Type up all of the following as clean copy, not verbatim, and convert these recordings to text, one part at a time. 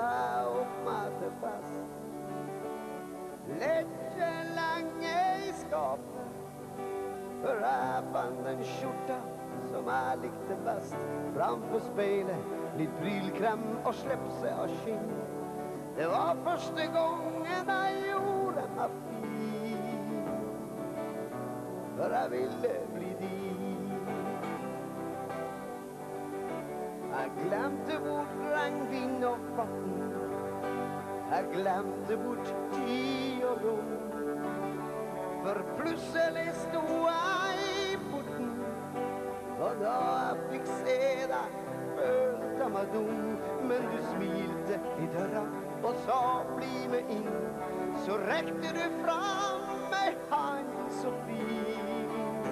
og matefast. Lette lange i skapet, for jeg fant den skjorta som jeg likte best. Framfor speilet, litt brylkrem og slepse av skinn. Det var første gangen jeg gjorde meg fin, for jeg ville bli din. Jeg glemte bort regnvind og vann, jeg glemte bort tid og rom, for plutselig sto jeg i porten, og da jeg fikk se deg, følte jeg meg dum. Men du smilte i døra og sa bli med inn, så rekte du fram med hand så fin,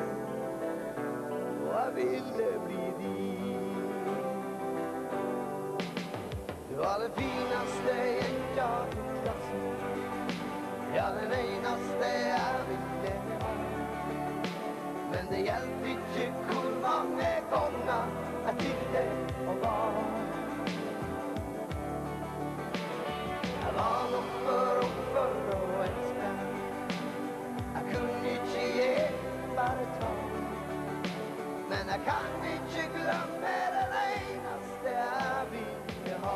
og jeg ville bli din. Du var det fineste jenta i klassen, ja, den eneste jeg ville ha. Men det hjelper ikke hvor mange ganger jeg tykte og var. Jeg var nok for å elske, jeg kunne ikke gi, bare ta. Men jeg kan ikke glemme den eneste jeg ville ha.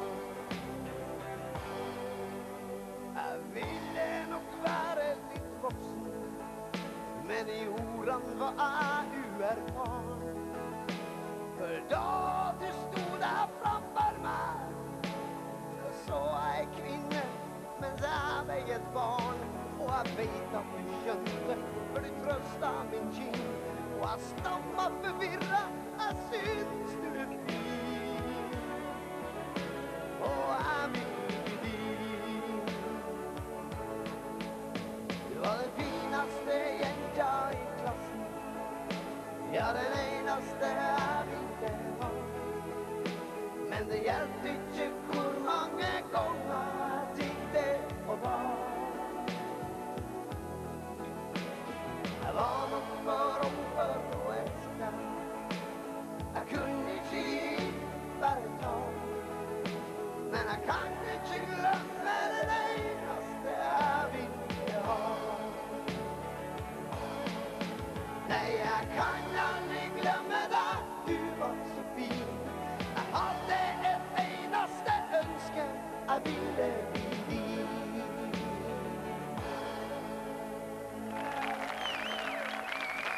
Jeg ville nok være litt voksen, men i ordene var jeg uerfaren. For da du sto der framfor meg, så jeg kvinne, mens jeg ble et barn. Og jeg vet at du skjønte, for du trøstet min kinn. Og jeg stammet forvirret, jeg synes du fin, og jeg vil bli din. Du var den fineste jenta i klassen, ja, den eneste jeg ville ha. Men det hjelpte ikke hvor mange ganger jeg tykte og var. Jeg var nok for å elske, jeg kunne ikke gi, bare ta. Men jeg kan ikke glemme den eneste jeg ville ha. Nei, jeg kan aldri glemme